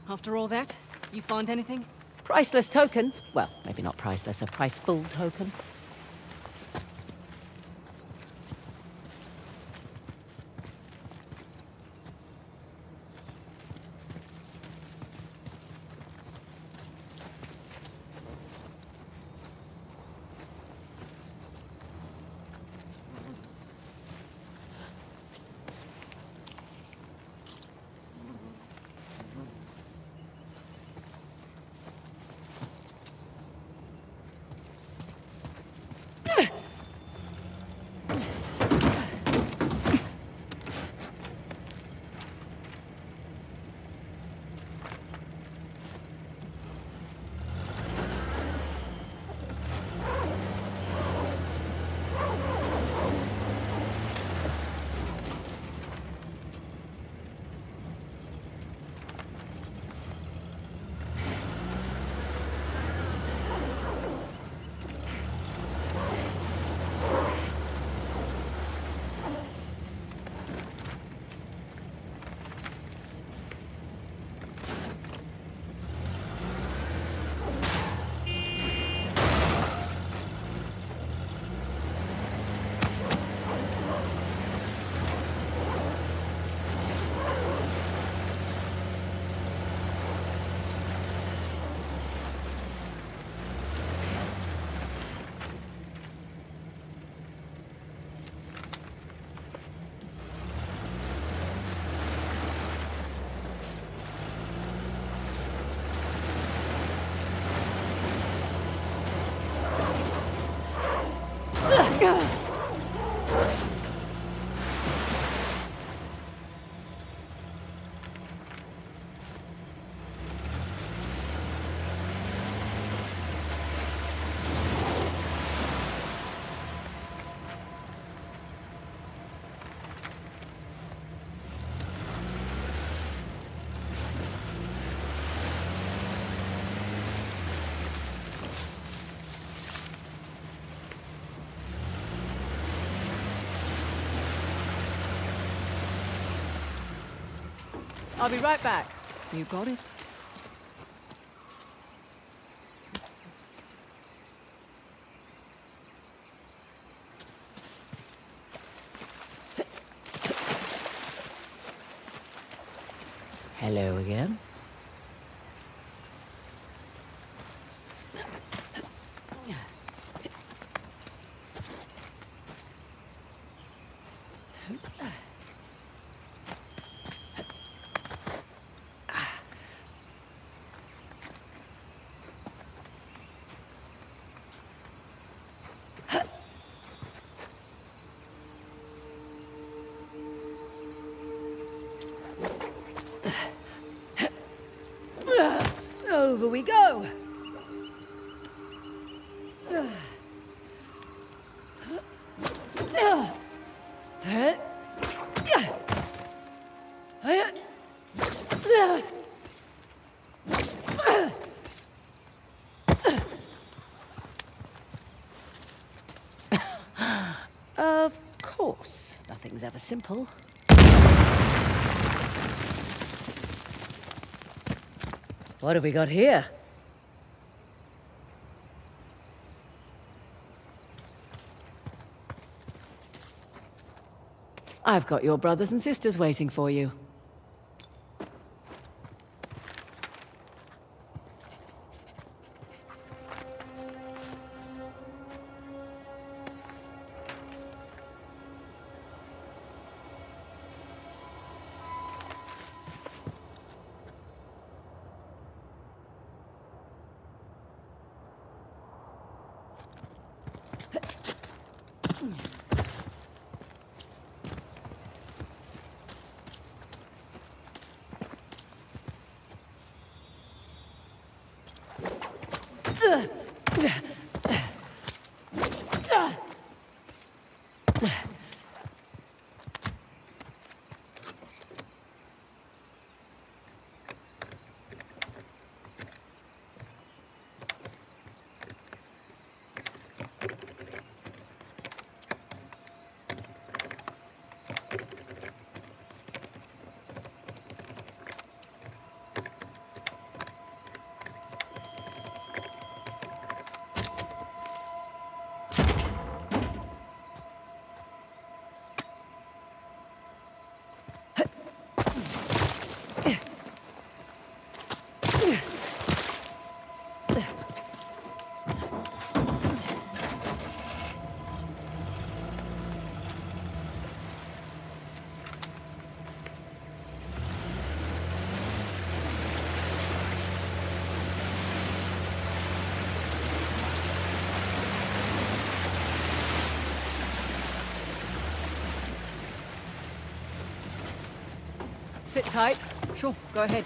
After all that, you find anything? Priceless token? Well, maybe not priceless, a priceful token. I'll be right back. You got it? Hello again. Over we go! Of course, nothing's ever simple. What have we got here? I've got your brothers and sisters waiting for you. Sit tight. Sure, go ahead.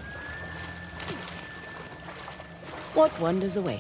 What wonders await?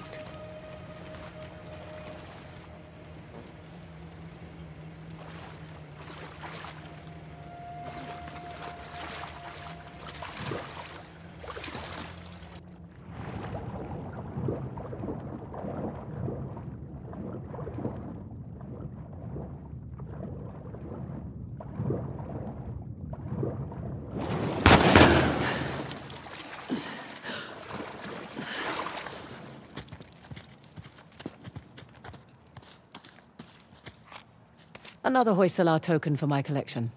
Another Hoysala token for my collection.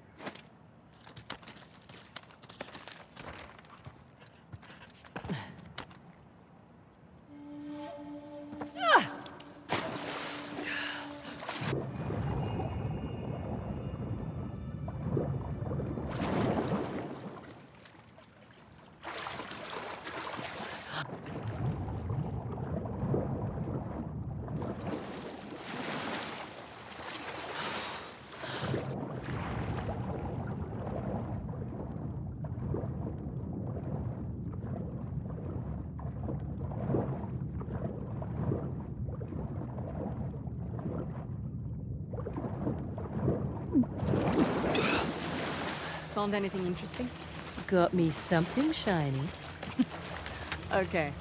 Found anything interesting? Got me something shiny. Okay.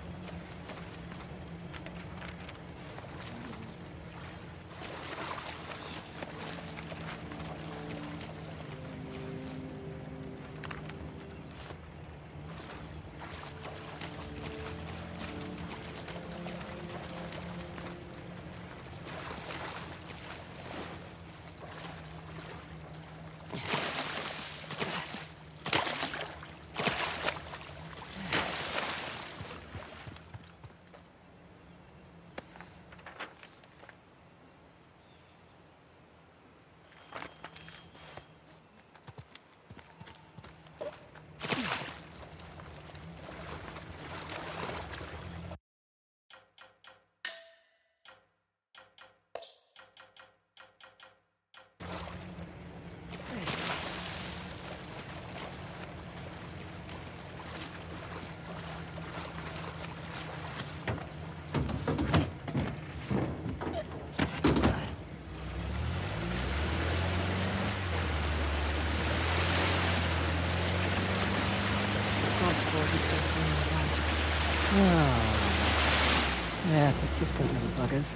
Oh. Yeah, persistent little buggers.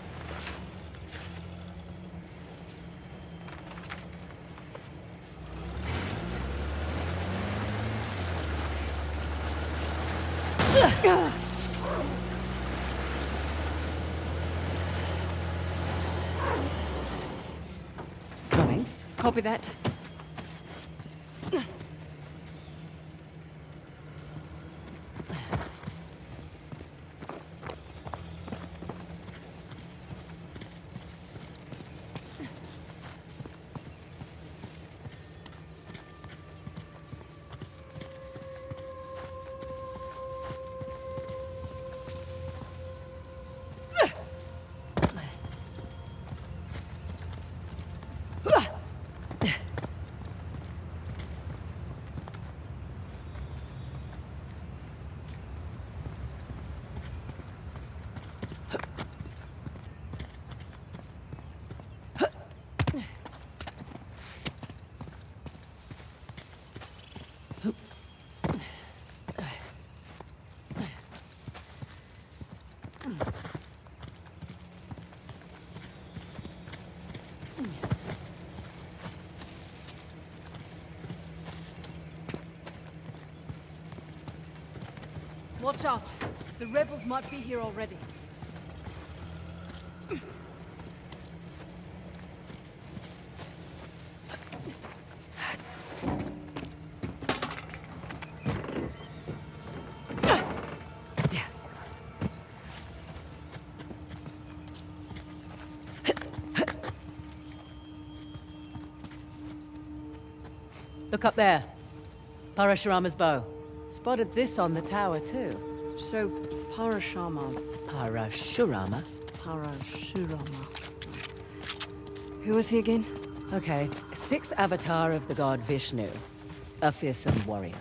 Coming. Copy that. Watch out. The rebels might be here already. Look up there. Parashurama's bow. Spotted this on the tower, too. So, Parashurama. Parashurama? Parashurama. Who is he again? Okay, 6th avatar of the god Vishnu. A fearsome warrior.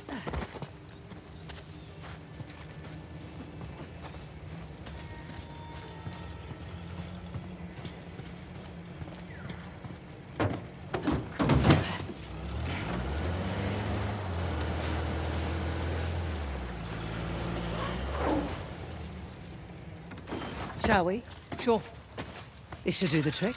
Shall we? Sure. This should do the trick.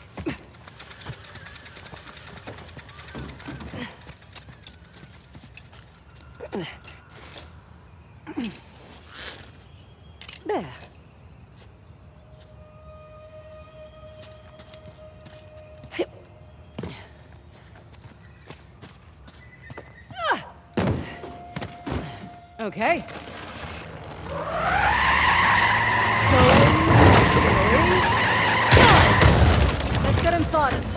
There. Okay. Let's get inside.